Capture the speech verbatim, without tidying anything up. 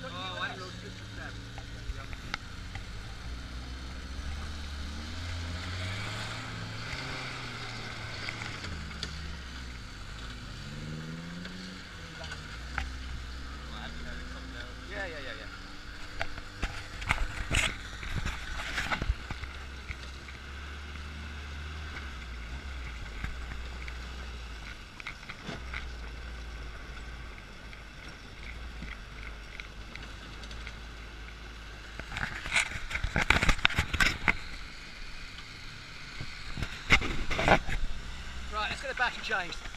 Oh, I know six or seven. Yeah, yeah, yeah, yeah. Right, let's get the battery changed.